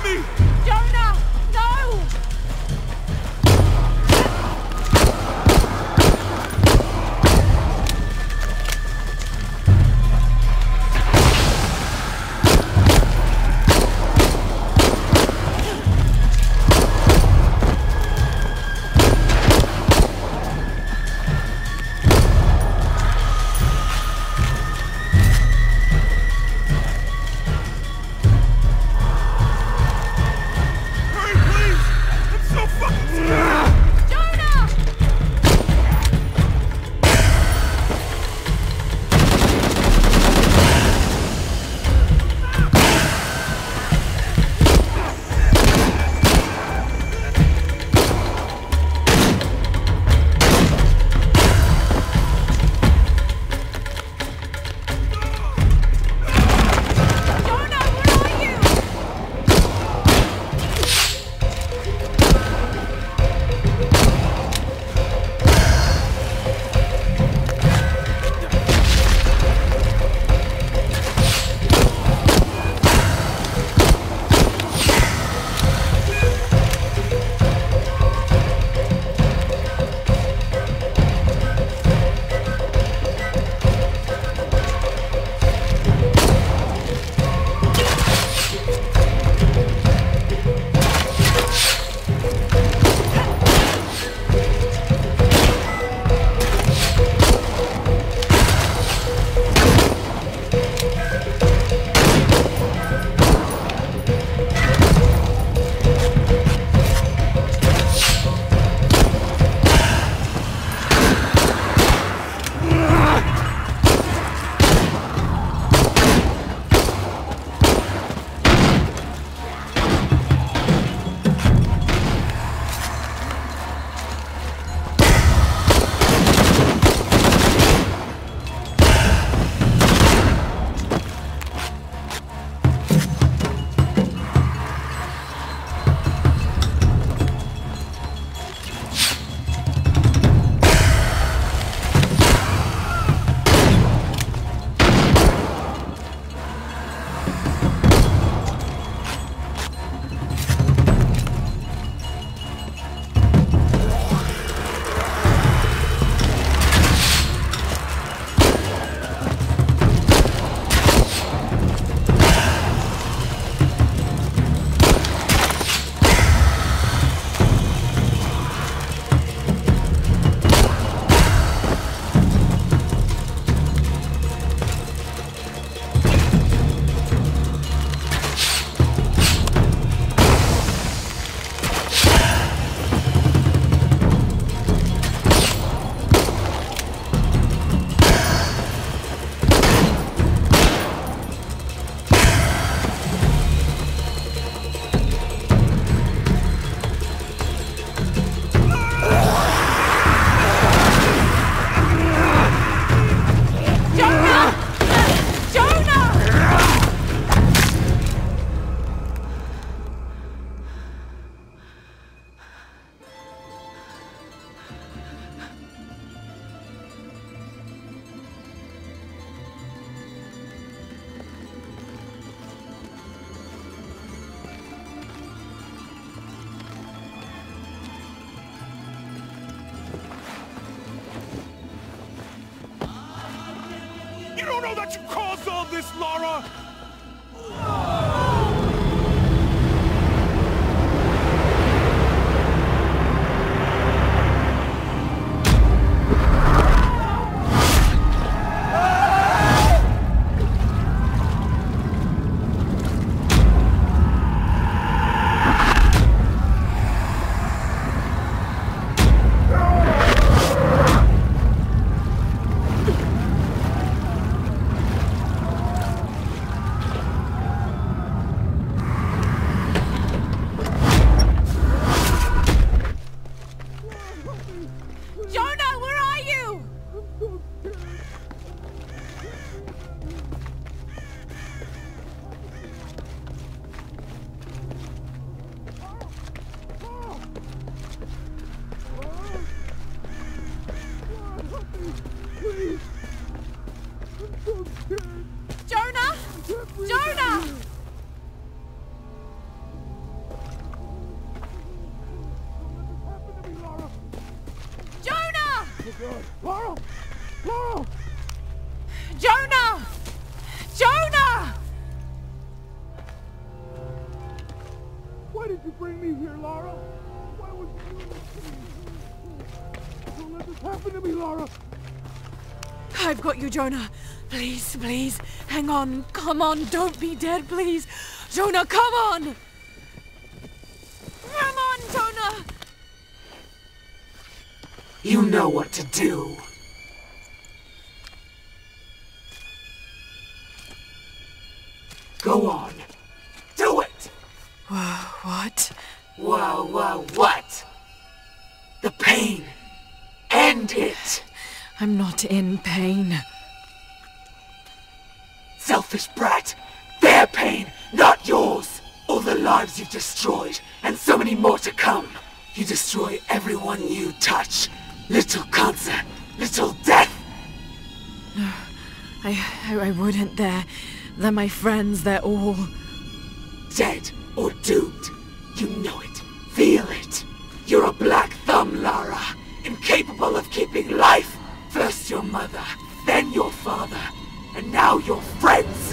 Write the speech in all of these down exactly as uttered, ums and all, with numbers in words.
me! Jonah! No! You don't know that you caused all this, Lara! Lara! Lara! Jonah! Jonah! Why did you bring me here, Lara? Why would you do this to me? Don't let this happen to me, Lara! I've got you, Jonah. Please, please, hang on. Come on, don't be dead, please. Jonah, come on! Come on, Jonah! You know what to do. Go on. Do it! Whoa, what? Whoa, whoa, what? The pain. End it! I'm not in pain. Selfish brat! Their pain, not yours! All the lives you've destroyed, and so many more to come. You destroy everyone you touch. Little cancer, little death! No, I, I, I wouldn't. They're, they're my friends. They're all... Dead or doomed. You know it. Feel it. You're a black thumb, Lara. Incapable of keeping life. First your mother, then your father, and now your friends.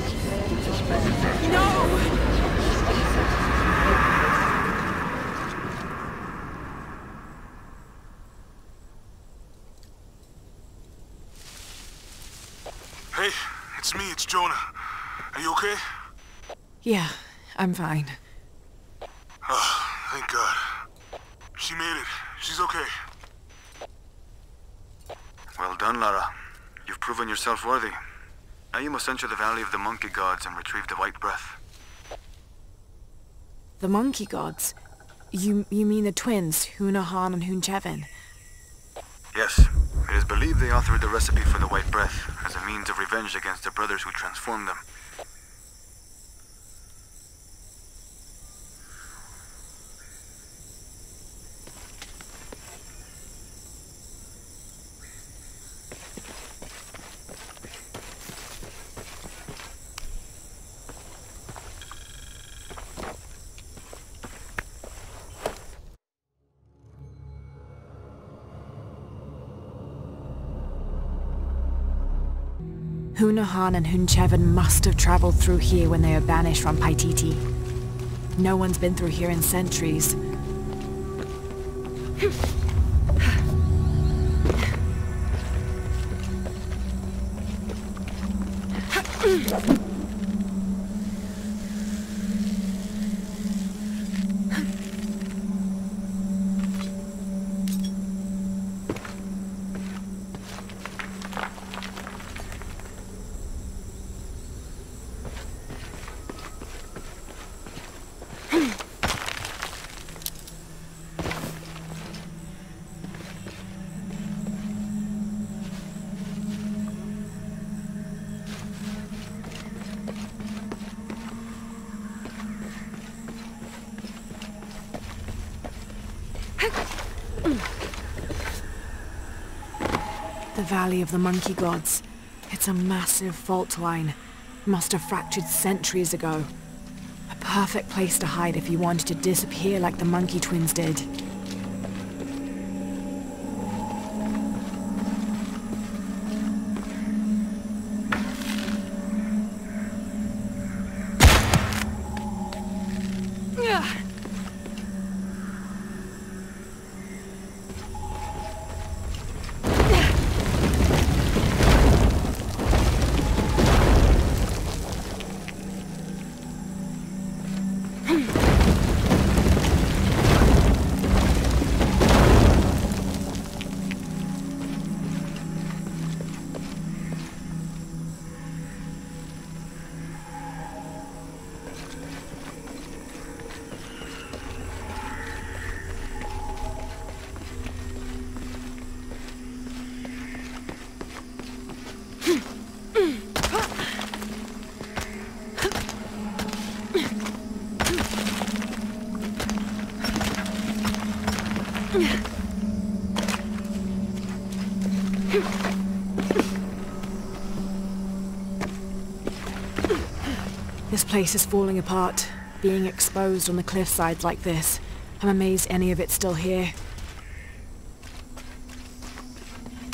No! Hey, it's me, it's Jonah. Are you okay? Yeah, I'm fine. Oh, thank God. She made it. She's okay. Well done, Lara. You've proven yourself worthy. Now you must enter the Valley of the Monkey Gods and retrieve the White Breath. The monkey gods? You you mean the twins, Hunahan and Hunchevin? Yes, it is believed they authored the recipe for the White Breath as a means of revenge against the brothers who transformed them. Hunahan and Hunchevin must have traveled through here when they were banished from Paititi. No one's been through here in centuries. The Valley of the Monkey Gods. It's a massive fault line. Must have fractured centuries ago. A perfect place to hide if you wanted to disappear like the Monkey Twins did. This place is falling apart, being exposed on the cliffsides like this. I'm amazed any of it's still here.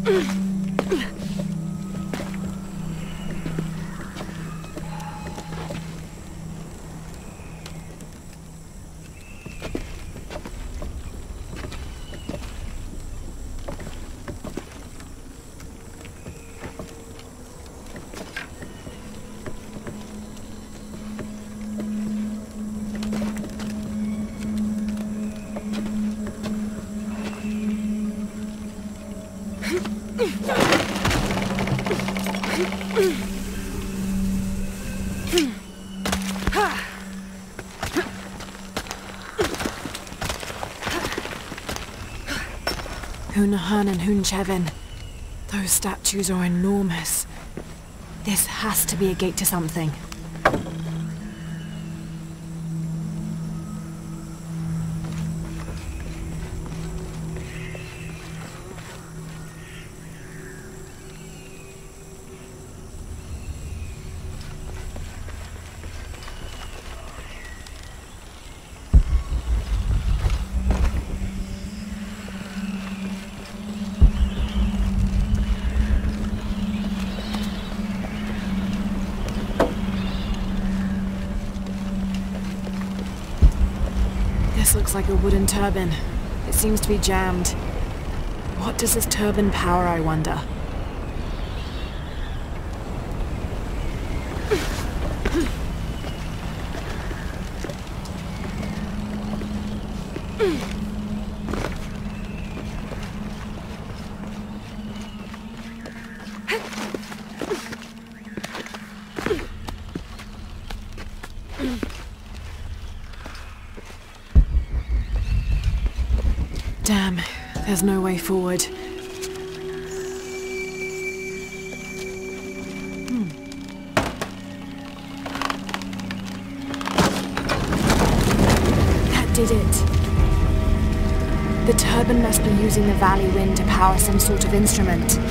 Hunahan and Hunchevin. Those statues are enormous. This has to be a gate to something. This looks like a wooden turbine. It seems to be jammed. What does this turbine power, I wonder? Damn, there's no way forward. Hmm. That did it. The turbine must be using the valley wind to power some sort of instrument.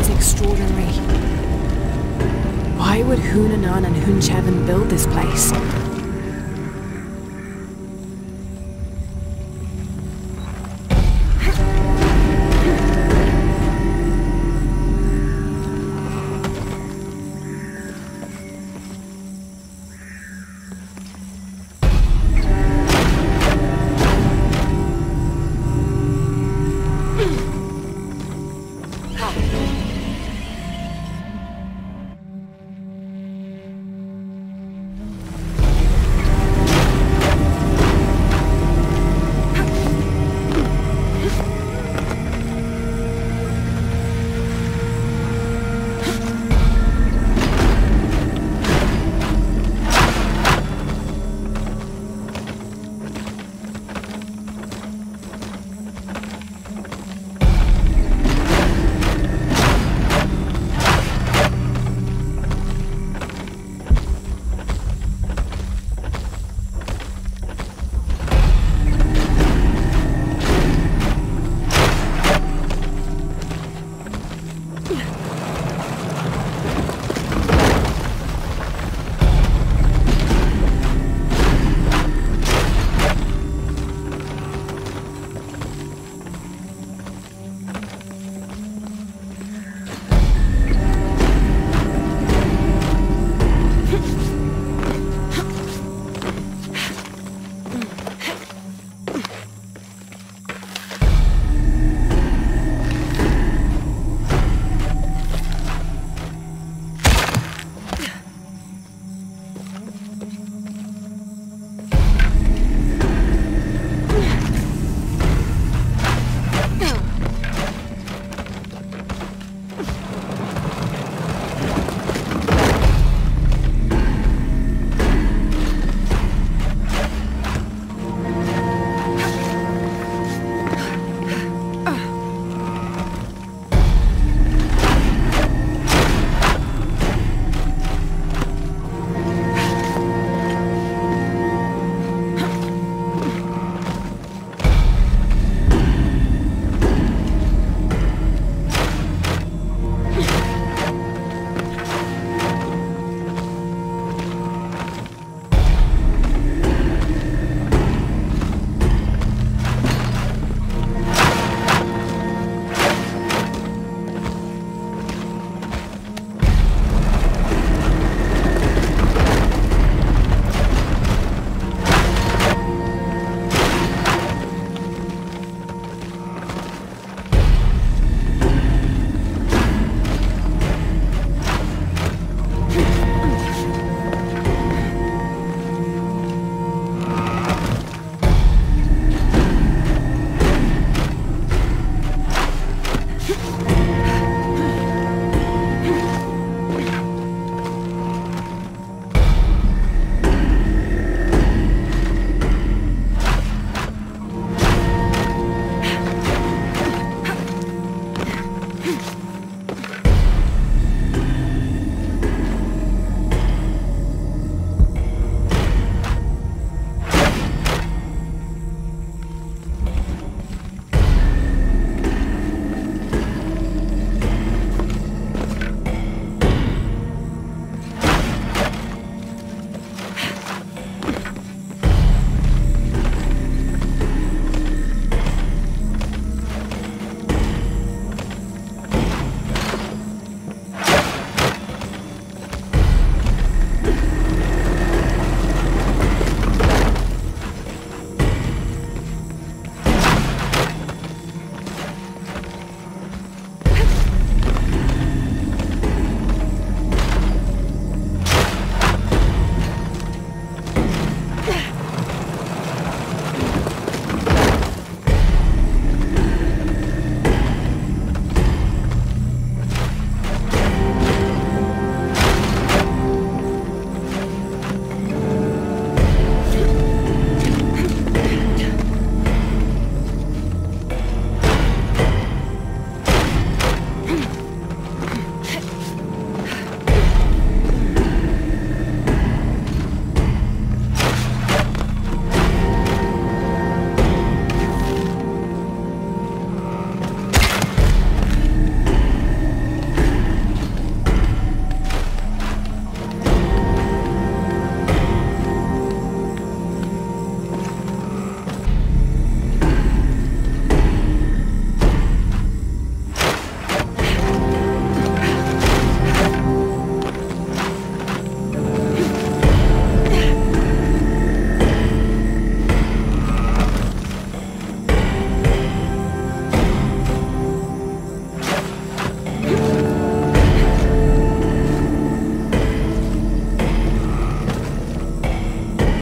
Why would Hunanan and Hunchevin build this place?